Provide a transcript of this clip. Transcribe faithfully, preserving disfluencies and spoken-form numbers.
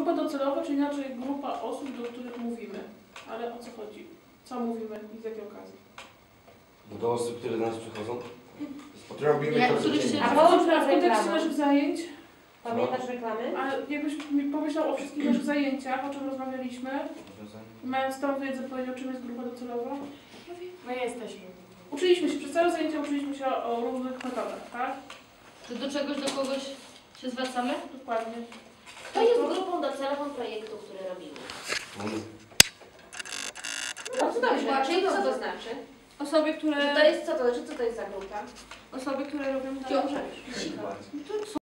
grupa docelowa, czy inaczej grupa osób, do których mówimy. Ale o co chodzi? Co mówimy i z jakiej okazji? Do osób, które do nas przychodzą? Robimy Jak to któryś A się... w kontekście naszych zajęć, Pamiętasz reklamy? a jakbyś mi pomyślał o wszystkich naszych zajęciach, o czym rozmawialiśmy, mając tą wiedzę, powiedział, czym jest grupa docelowa? No jesteśmy. Uczyliśmy się, przez całe zajęcie uczyliśmy się o różnych metodach, tak? Czy do czegoś, do kogoś się zwracamy? Dokładnie. Kto jest grupą docelową projektu, który robimy? No co to znaczy? Co to znaczy? Osoby, które... Że to jest co to znaczy? Co to jest za grupa? Osoby, które robią... Ciążę. To